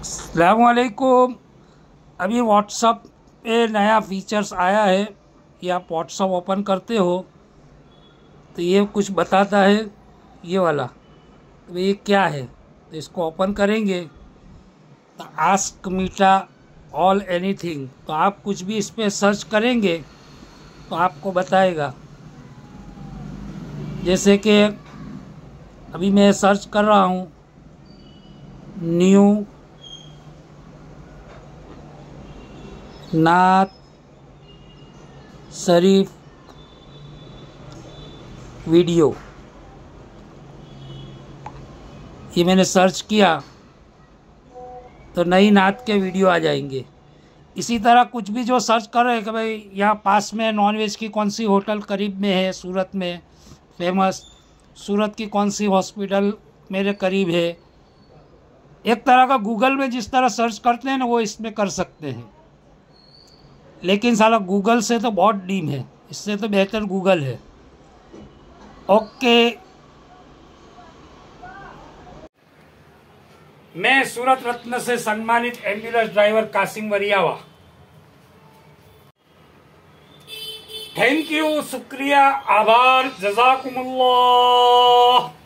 अस्सलामुअलैकुम। अभी व्हाट्सअप पे नया फीचर्स आया है कि आप व्हाट्सअप ओपन करते हो तो ये कुछ बताता है, ये वाला। तो ये क्या है, तो इसको ओपन करेंगे तो आस्क मीटा ऑल एनीथिंग, तो आप कुछ भी इस पर सर्च करेंगे तो आपको बताएगा। जैसे कि अभी मैं सर्च कर रहा हूँ न्यू नात शरीफ वीडियो, ये मैंने सर्च किया तो नई नात के वीडियो आ जाएंगे। इसी तरह कुछ भी जो सर्च कर रहे हैं कि भाई यहाँ पास में नॉनवेज की कौन सी होटल करीब में है, सूरत में फेमस, सूरत की कौन सी हॉस्पिटल मेरे करीब है, एक तरह का गूगल में जिस तरह सर्च करते हैं ना वो इसमें कर सकते हैं। लेकिन साला गूगल से तो बहुत डीम है, इससे तो बेहतर गूगल है। ओके, मैं सूरत रत्न से सम्मानित ambulance driver Kasim Variyava, thank you, शुक्रिया, आभार, जज़ाकुमुल्लाह।